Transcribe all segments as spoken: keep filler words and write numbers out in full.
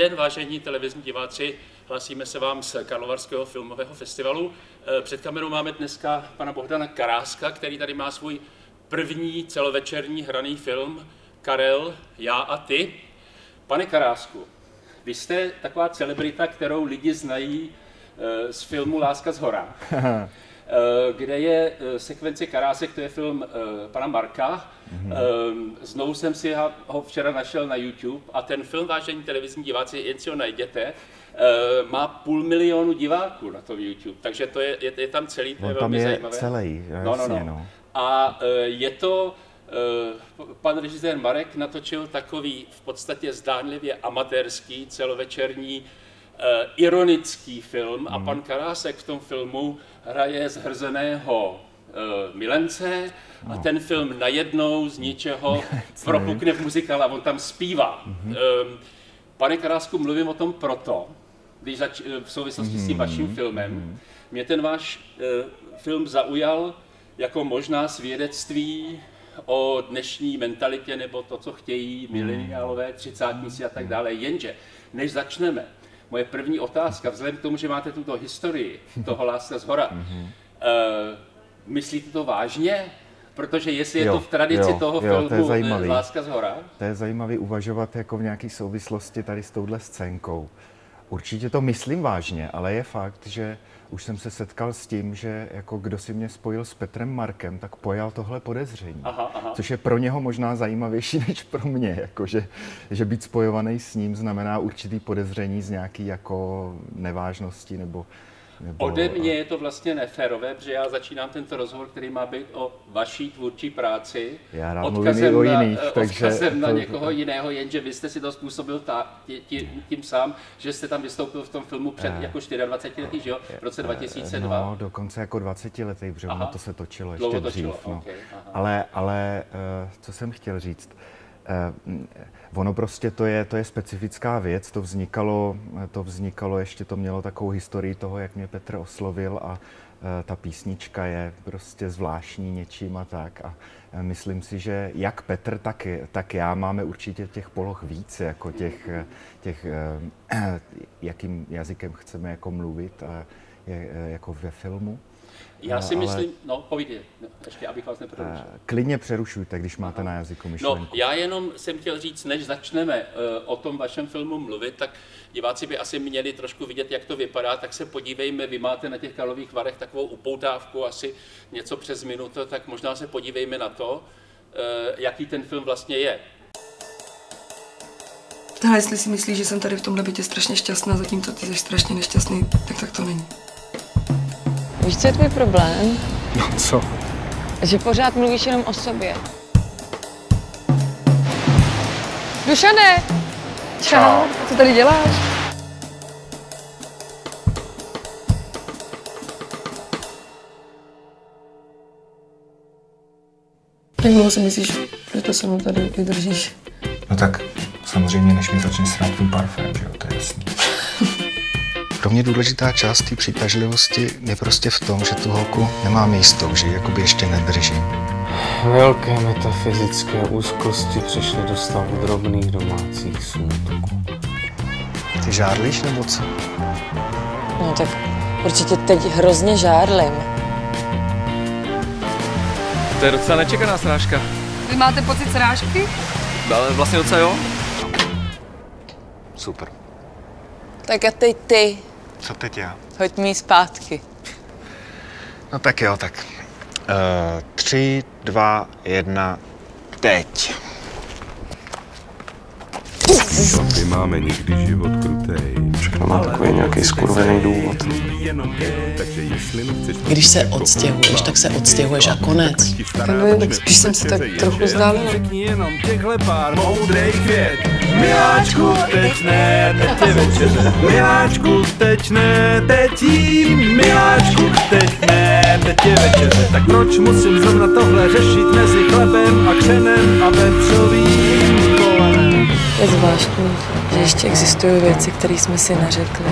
den, vážení televizní diváci, hlásíme se vám z Karlovarského filmového festivalu. Před kamerou máme dneska pana Bohdana Karáska, který tady má svůj první celovečerní hraný film Karel, já a ty. Pane Karásku, vy jste taková celebrita, kterou lidi znají z filmu Láska z hora, kde je sekvence Karásek, to je film pana Marka. Mm-hmm. Znovu jsem si ho včera našel na YouTube a ten film, vážení televizní diváci, jen si ho najděte, má půl milionu diváků na tom YouTube, takže to je, je, je tam celý, to je tam velmi je zajímavé. Celý, jasně, no, no, no. no. A je to, pan režisér Marek natočil takový v podstatě zdánlivě amatérský, celovečerní, ironický film a pan Karásek v tom filmu hraje zhrzeného milence a no. ten film najednou z ničeho propukne v muzikál a on tam zpívá. Mm-hmm. Pane Karásku, mluvím o tom proto, když zač- v souvislosti mm-hmm. s tím vaším filmem, mm-hmm. mě ten váš uh, film zaujal jako možná svědectví o dnešní mentalitě nebo to, co chtějí mileniálové, třicátníci a tak dále. Jenže, než začneme, moje první otázka, vzhledem k tomu, že máte tuto historii toho Láska z hora, mm-hmm. uh, myslíte to vážně? Protože jestli je jo, to v tradici jo, toho jo, filmu to Láska z hora? To je zajímavý uvažovat jako v nějaké souvislosti tady s touhle scénkou. Určitě to myslím vážně, ale je fakt, že už jsem se setkal s tím, že jako kdo si mě spojil s Petrem Markem, tak pojal tohle podezření. Aha, aha. Což je pro něho možná zajímavější než pro mě, jako že, že být spojovaný s ním znamená určitý podezření z nějaký jako nevážnosti nebo Nebo... Ode mě je to vlastně neférové, protože já začínám tento rozhovor, který má být o vaší tvůrčí práci, odkazem, o na, jiných, takže odkazem na to... někoho jiného, jenže vy jste si to způsobil ta, tím, tím sám, že jste tam vystoupil v tom filmu před uh, jako dvaceti letý, že jo, v roce dva tisíce dva. No, dokonce jako dvacetiletý, protože ono to se točilo ještě Dlouho dřív. točilo. No. Okay, ale, ale uh, co jsem chtěl říct, Uh, ono prostě to je, to je specifická věc, to vznikalo, to vznikalo, ještě to mělo takovou historii toho, jak mě Petr oslovil a uh, ta písnička je prostě zvláštní něčím a tak a uh, myslím si, že jak Petr, tak, tak já máme určitě těch poloh víc, jako těch, těch uh, jakým jazykem chceme jako mluvit a je, uh, jako ve filmu. Já si no, myslím, ale... no povídej, ještě abych vás neprorušil. Klidně přerušujte, když máte na jazyku myšlenku. No, já jenom jsem chtěl říct, než začneme uh, o tom vašem filmu mluvit, tak diváci by asi měli trošku vidět, jak to vypadá, tak se podívejme, vy máte na těch Karlových Varech takovou upoutávku, asi něco přes minutu, tak možná se podívejme na to, uh, jaký ten film vlastně je. A jestli si myslíš, že jsem tady v tomhle bytě strašně šťastná, zatímco ty jsi strašně nešťastný, tak tak to není. Víš, co je tvůj problém? No co? Že pořád mluvíš jenom o sobě. Dušane! Čau! Co tady děláš? Jak dlouho si myslíš, že to se mnou tady vydržíš? No tak samozřejmě, než mi začne srát tvůj parfém, že jo, to je jasný. Pro mě důležitá část té přitažlivosti je prostě v tom, že tu holku nemám jistou, že ji jakoby ještě nedržím. Velké metafyzické úzkosti přešly do stavu drobných domácích smutků. Ty žárlíš nebo co? No tak určitě teď hrozně žárlim. To je docela nečekaná srážka. Vy máte pocit srážky? Ale vlastně docela jo. Super. Tak a teď ty. Co teď já? Hoď mi zpátky. No tak jo, tak. Uh, tři, dva, jedna, teď. Chlapi, máme někdy život krutej. Všechno má takový nějaký skurvený důvod. Když se odstěhuješ, tak se odstěhuješ a konec. Nevím, tak spíš jsem se tak trochu zdálila. Řekni jenom těchhle pár moudrejch vět. Miláčku, teď ne, teď je večeře. Miláčku, teď ne, teď jím. Miláčku, teď ne, teď je večeře. Tak proč musím zrovna tohle řešit mezi chlebem a křenem a vepřovým kolenem? Je zvláštní, že ještě existují věci, které jsme si neřekli.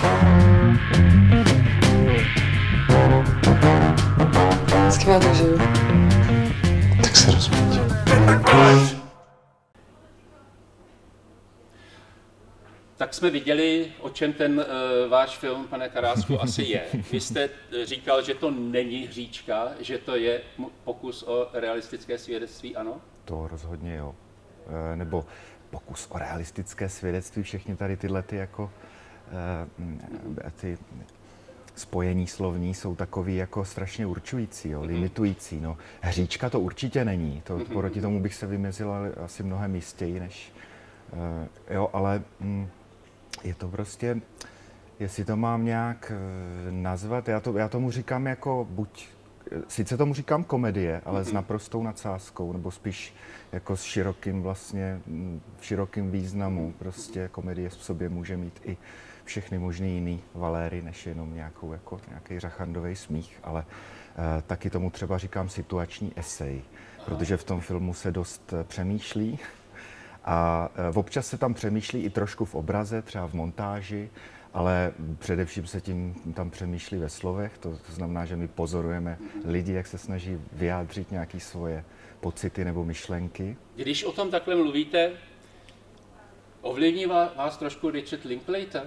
S kým já tak žiju? Tak se rozumíte. tak jsme viděli, o čem ten uh, váš film, pane Karásku, asi je. Vy jste říkal, že to není hříčka, že to je pokus o realistické svědectví, ano? To rozhodně jo. E, nebo pokus o realistické svědectví, všechny tady tyhle ty jako e, ty spojení slovní jsou takový jako strašně určující, jo, limitující. No. Hříčka to určitě není, to, proti tomu bych se vymezil asi mnohem jistěji, než e, jo, ale mm, je to prostě, jestli to mám nějak e, nazvat, já, to, já tomu říkám jako buď, sice tomu říkám komedie, ale s naprostou nadsázkou, nebo spíš jako s širokým vlastně, v širokým významu. Prostě komedie v sobě může mít i všechny možný jiný valéry, než jenom nějakou, jako, nějaký řachandový smích, ale uh, taky tomu třeba říkám situační esej, protože v tom filmu se dost uh, přemýšlí a uh, občas se tam přemýšlí i trošku v obraze, třeba v montáži, ale především se tím tam přemýšlí ve slovech, to, to znamená, že my pozorujeme lidi, jak se snaží vyjádřit nějaké svoje pocity nebo myšlenky. Když o tom takhle mluvíte, ovlivní vás trošku Richard Linklater?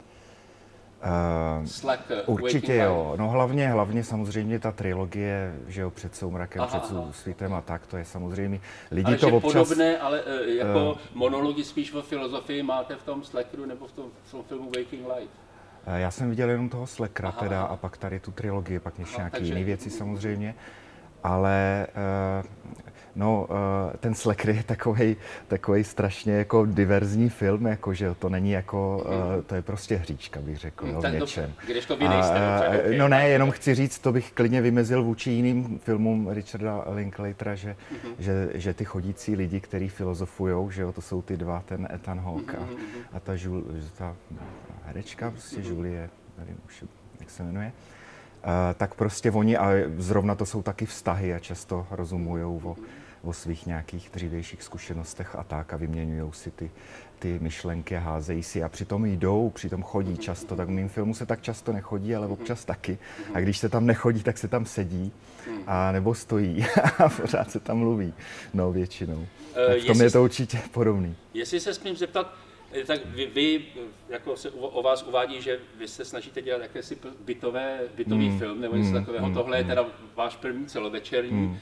Uh, Slack, určitě jo, no hlavně, hlavně samozřejmě ta trilogie, že jo, Před soumrakem, aha, Před svítem a tak, to je samozřejmě, lidi ale to občas... podobné, ale uh, jako uh, monology spíš o filozofii máte v tom Slackeru nebo v tom, v tom filmu Waking Life? Uh, já jsem viděl jenom toho Slackera teda a pak tady tu trilogii, pak ještě nějaké jiné věci samozřejmě, ale uh, no, uh, ten Slacker je takovej, takovej strašně jako diverzní film, jako, že to není jako, uh, to je prostě hříčka, bych řekl, no, v něčem. Když to vy nejste, a, uh, okay. No ne, jenom chci říct, to bych klidně vymezil vůči jiným filmům Richarda Linklatera, že, mm-hmm. že, že ty chodící lidi, kteří filozofujou, že jo, to jsou ty dva, ten Ethan Hawke mm-hmm. a, a ta, Jul, ta herečka, prostě mm-hmm. Julie, nevím už, jak se jmenuje. Uh, tak prostě oni, a zrovna to jsou taky vztahy a často rozumujou o, o svých nějakých dřívějších zkušenostech a tak a vyměňují si ty, ty myšlenky a házejí si a přitom jdou, přitom chodí často, tak v mým filmu se tak často nechodí, ale občas taky. A když se tam nechodí, tak se tam sedí a nebo stojí a pořád se tam mluví, no většinou. Tak v tom je to určitě podobný. Jestli se smím zeptat, tak vy, vy jako se o vás uvádí, že vy se snažíte dělat jakési bytové, bytový mm, film nebo něco mm, takového. Mm, Tohle je teda váš první celovečerní. Mm.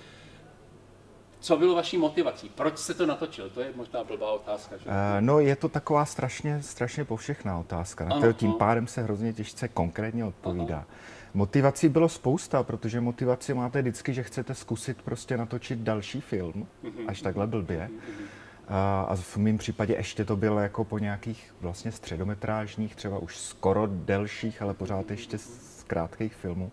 Co bylo vaší motivací? Proč jste to natočil? To je možná blbá otázka. Že? Uh, no je to taková strašně, strašně povšechná otázka. Na to tím no. pádem se hrozně těžce konkrétně odpovídá. Aha. Motivací bylo spousta, protože motivaci máte vždycky, že chcete zkusit prostě natočit další film, mm-hmm. až takhle blbě. Mm-hmm. A v mém případě ještě to bylo jako po nějakých vlastně středometrážních, třeba už skoro delších, ale pořád ještě z krátkých filmů.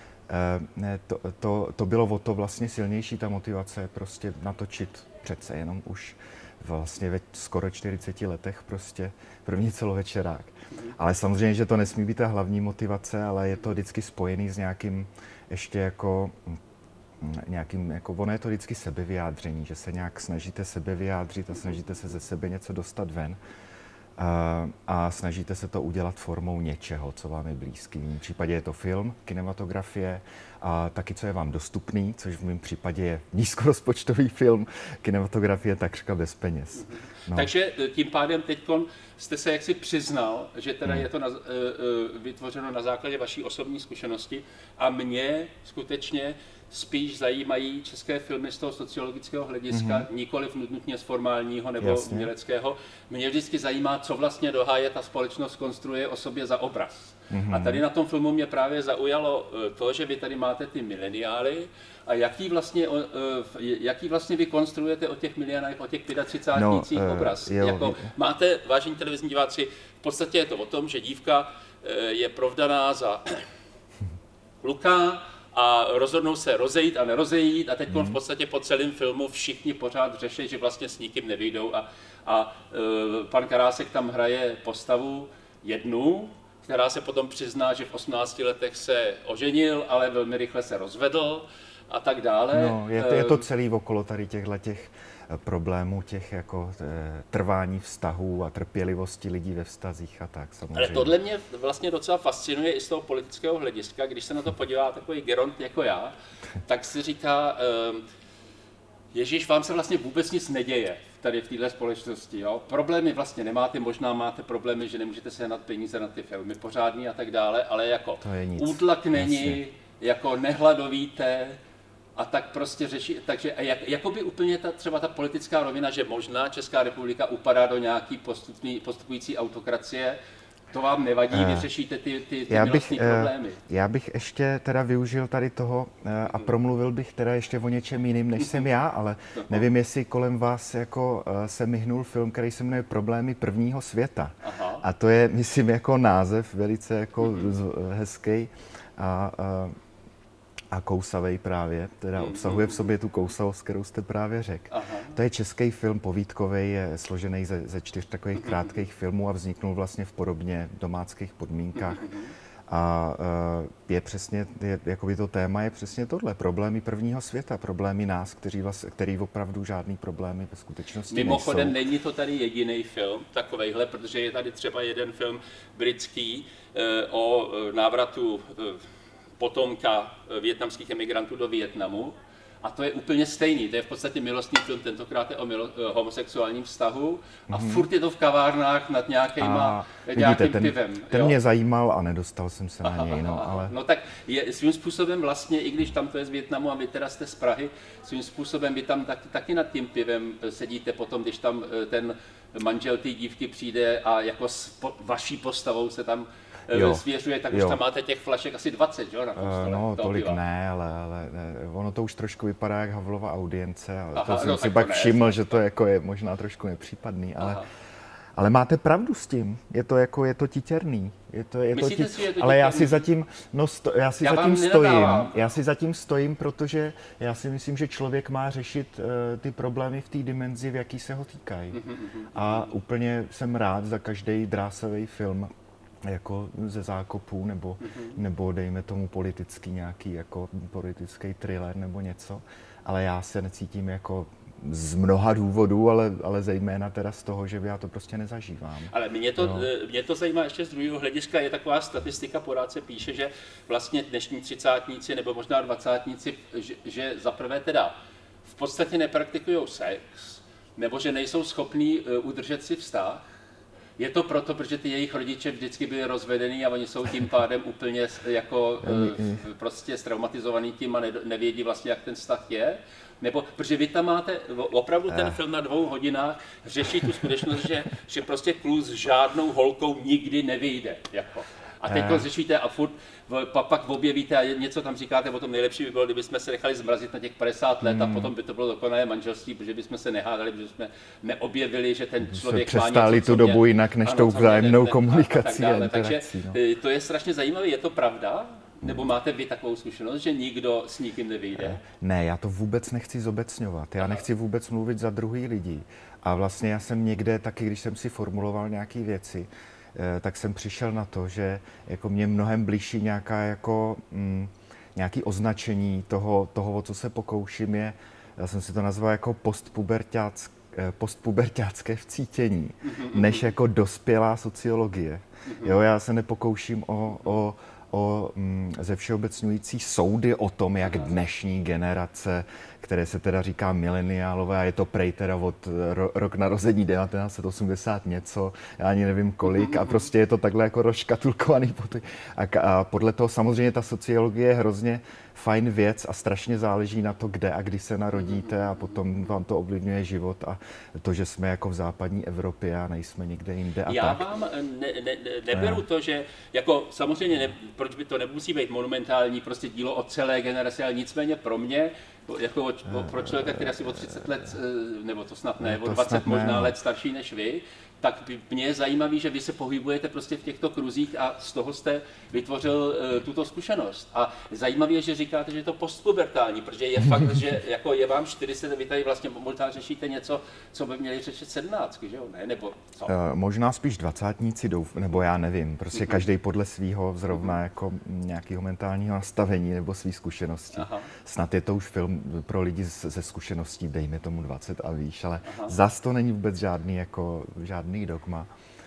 E, to, to, to bylo o to vlastně silnější, ta motivace prostě natočit přece jenom už vlastně ve skoro čtyřiceti letech prostě první celovečerák. Ale samozřejmě, že to nesmí být ta hlavní motivace, ale je to vždycky spojený s nějakým ještě jako nějakým, jako ono je to vždycky sebevyjádření, že se nějak snažíte sebevyjádřit a snažíte se ze sebe něco dostat ven a, a snažíte se to udělat formou něčeho, co vám je blízký. V mém případě je to film, kinematografie a taky, co je vám dostupný, což v mém případě je nízkorozpočtový film, kinematografie takřka bez peněz. No. Takže tím pádem teď jste se jaksi přiznal, že teda hmm. je to na, uh, vytvořeno na základě vaší osobní zkušenosti a mě skutečně spíš zajímají české filmy z toho sociologického hlediska, mm-hmm. nikoliv nutně z formálního nebo Jasně. uměleckého. Mě vždycky zajímá, co vlastně do háje ta společnost konstruuje o sobě za obraz. Mm-hmm. A tady na tom filmu mě právě zaujalo to, že vy tady máte ty mileniály a jaký vlastně, jaký vlastně vy konstruujete o těch milionách, o těch třicátnících no, obraz. Uh, jako, máte, vážení televizní diváci, v podstatě je to o tom, že dívka je provdaná za kluka, a rozhodnou se rozejít a nerozejít a teď mm. v podstatě po celém filmu všichni pořád řeší, že vlastně s nikým nevyjdou a, a uh, pan Karásek tam hraje postavu jednu, která se potom přizná, že v osmnácti letech se oženil, ale velmi rychle se rozvedl a tak dále. No, je to, je to celý okolo tady těchto těch problémů, těch jako trvání vztahů a trpělivosti lidí ve vztazích a tak samozřejmě. Ale tohle mě vlastně docela fascinuje i z toho politického hlediska, když se na to podívá takový geront jako já, tak si říká, Ježíš, vám se vlastně vůbec nic neděje tady v této společnosti. Jo? Problémy vlastně nemáte, možná máte problémy, že nemůžete sehnat peníze na ty filmy pořádný a tak dále, ale jako útlak není, jasně. Jako nehladovíte, a tak prostě řeší, takže jak, jakoby úplně ta, třeba ta politická rovina, že možná Česká republika upadá do nějaký postupný, postupující autokracie, to vám nevadí, vy řešíte ty, ty, ty milostní problémy. Já bych ještě teda využil tady toho a promluvil bych teda ještě o něčem jiným, než jsem já, ale nevím, jestli kolem vás jako se myhnul film, který se jmenuje Problémy prvního světa. Aha. A to je, myslím, jako název velice jako hezký a, a a kousavej právě, teda obsahuje v sobě tu kousavost, kterou jste právě řekl. To je český film povídkový, je složený ze, ze čtyř takových krátkých filmů a vzniknul vlastně v podobně domáckých podmínkách. A je přesně, je, jakoby to téma je přesně tohle, problémy prvního světa, problémy nás, kteří vlastně, který opravdu žádný problémy ve skutečnosti Mimochodem nejsou. Není to tady jediný film takovejhle, protože je tady třeba jeden film britský eh, o návratu eh, potomka vietnamských emigrantů do Vietnamu. A to je úplně stejný, to je v podstatě milostný film, tentokrát je o milo, homosexuálním vztahu a mm-hmm. furt je to v kavárnách nad nějakýma, nějakým vidíte, ten, pivem. Ten jo? mě zajímal a nedostal jsem se aha, na něj. No, ale... no tak je, svým způsobem vlastně, i když tam to je z Vietnamu a vy teda jste z Prahy, svým způsobem vy tam taky, taky nad tím pivem sedíte potom, když tam ten manžel té dívky přijde a jako s po, vaší postavou se tam jo, svěřuje, tak jo. Už tam máte těch flašek asi dvacet, jo, na tom stole. No, tolik piva. ne, ale, ale ne, ono to už trošku vypadá jak Havlova audience, ale aha, to jsem no, si pak ne, všiml, ne, že to jako je možná trošku nepřípadný, ale, ale máte pravdu s tím, je to jako, je to titěrný. Je to, je to tí... si, je to ale já si zatím, no sto, já si já zatím stojím, já si zatím stojím, protože já si myslím, že člověk má řešit uh, ty problémy v té dimenzi, v jaký se ho týkají. A úplně jsem rád za každý drásavý film, jako ze zákopů, nebo, mm-hmm. nebo dejme tomu politický nějaký, jako politický thriller nebo něco, ale já se necítím jako z mnoha důvodů, ale, ale zejména teda z toho, že já to prostě nezažívám. Ale mě to, no. mě to zajímá ještě z druhého hlediska, je taková statistika, pořád se píše, že vlastně dnešní třicátníci nebo možná dvacátníci, že, že zaprvé teda v podstatě nepraktikují sex, nebo že nejsou schopní udržet si vztah. Je to proto, protože ty jejich rodiče vždycky byli rozvedený a oni jsou tím pádem úplně jako prostě straumatizovaný tím a nevědí vlastně, jak ten vztah je. Nebo, protože vy tam máte opravdu ten film na dvou hodinách, řeší tu skutečnost, že, že prostě kluk s žádnou holkou nikdy nevyjde. Jako. A teď to řešíte a furt pak objevíte a něco tam říkáte, o tom nejlepší by bylo, kdybychom se nechali zmrazit na těch padesát let hmm. a potom by to bylo dokonalé manželství, protože bychom se nehádali, protože jsme neobjevili, že ten člověk má něco, přestáli tu dobu mě, jinak než ano, tou vzájemnou komunikací a, a, a Takže no. To je strašně zajímavé, je to pravda? Nebo máte vy takovou zkušenost, že nikdo s nikým nevyjde? Ne, já to vůbec nechci zobecňovat. Já nechci vůbec mluvit za druhý lidi. A vlastně já jsem někde taky, když jsem si formuloval nějaké věci, tak jsem přišel na to, že jako mě mnohem blížší nějaká jako, mm, nějaký označení toho, toho, o co se pokouším, je, já jsem si to nazval jako postpuberťácké, postpuberťácké vcítění, než jako dospělá sociologie. Jo, já se nepokouším o, o o mm, zevšeobecňující soudy o tom, jak dnešní generace, které se teda říká mileniálové, a je to prej teda od ro, rok narození devatenáct set osmdesát něco, já ani nevím kolik, a prostě je to takhle jako rozškatulkovaný. A, a podle toho samozřejmě ta sociologie je hrozně fajn věc a strašně záleží na to, kde a kdy se narodíte a potom vám to ovlivňuje život a to, že jsme jako v západní Evropě a nejsme někde jinde a Já tak. vám ne, ne, neberu to, že jako samozřejmě ne, proč by to nemusí být monumentální prostě dílo o celé generaci, ale nicméně pro mě, jako o, o, pro člověka, který asi o třicet let, nebo to snad ne, o dvacet možná let starší než vy, tak mě je zajímavý, že vy se pohybujete prostě v těchto kruzích a z toho jste vytvořil uh, tuto zkušenost. A zajímavé je, že říkáte, že je to postpubertální, protože je fakt, že jako je vám čtyřicet, vy tady vlastně možná řešíte něco, co by měli řešit sedmnáctky, že jo? Ne? Nebo co? Uh, možná spíš dvacátníci, douf, nebo já nevím, prostě mm-hmm. každý podle svého zrovna mm-hmm. jako nějakého mentálního nastavení nebo svých zkušeností. Aha. Snad je to už film pro lidi ze zkušeností, dejme tomu dvacet a výš, ale Aha. zas to není vůbec žádný jako žádný dogma.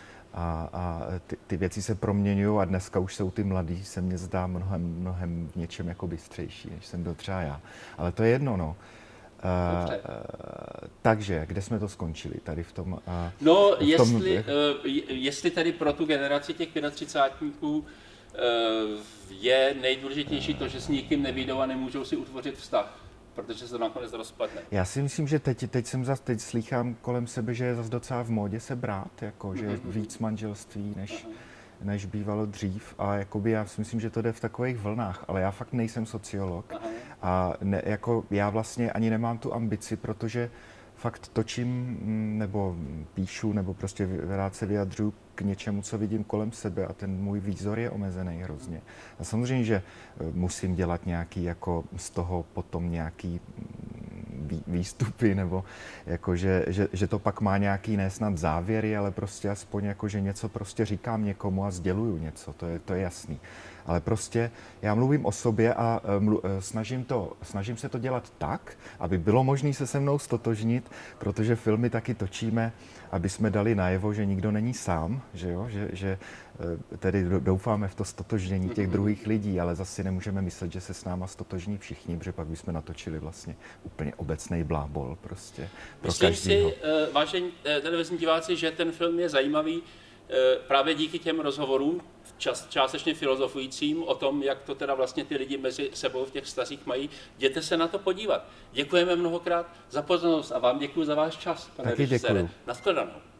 A, a ty, ty věci se proměňují a dneska už jsou ty mladí, se mně zdá mnohem, mnohem v něčem jako bystřejší, než jsem byl třeba já. Ale to je jedno, no. Uh, takže, kde jsme to skončili? Tady v tom... Uh, no, v tom, jestli, uh, jestli tady pro tu generaci těch třicátníků uh, je nejdůležitější to, že s nikým nevyjdou a nemůžou si utvořit vztah, protože se to nakonec rozpadne. Já si myslím, že teď, teď jsem zas, teď slýchám kolem sebe, že je zase docela v módě se brát, jako, že je víc manželství, než, než bývalo dřív. A jakoby já si myslím, že to jde v takových vlnách, ale já fakt nejsem sociolog. A ne, jako já vlastně ani nemám tu ambici, protože fakt točím, nebo píšu, nebo prostě rád se vyjadřuju k něčemu, co vidím kolem sebe a ten můj výzor je omezený hrozně. A samozřejmě, že musím dělat nějaký, jako z toho potom nějaký výstupy, nebo jako, že, že, že to pak má nějaký ne snad závěry, ale prostě aspoň jako, že něco prostě říkám někomu a sděluju něco, to je, to je jasný. Ale prostě já mluvím o sobě a mlu, snažím, to, snažím se to dělat tak, aby bylo možné se se mnou stotožnit, protože filmy taky točíme, aby jsme dali najevo, že nikdo není sám, že, jo? Že, že tedy doufáme v to stotožnění těch druhých lidí, ale zase nemůžeme myslet, že se s náma stotožní všichni, protože pak bychom natočili vlastně úplně obecnej blábol prostě pro Myslím každýho. si, vážení televizní diváci, že ten film je zajímavý právě díky těm rozhovorům, čas, částečně filozofujícím o tom, jak to teda vlastně ty lidi mezi sebou v těch vztazích mají. Jděte se na to podívat. Děkujeme mnohokrát za pozornost a vám děkuji za váš čas, pane režisére. Nashledanou.